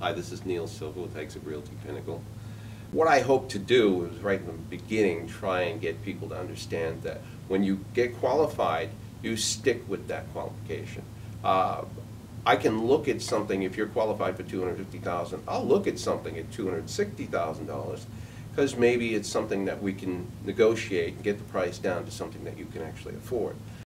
Hi, this is Neill Silva with Exit Realty Pinnacle. What I hope to do is right in the beginning try and get people to understand that when you get qualified, you stick with that qualification. I can look at something, if you're qualified for $250,000, I'll look at something at $260,000 because maybe it's something that we can negotiate and get the price down to something that you can actually afford.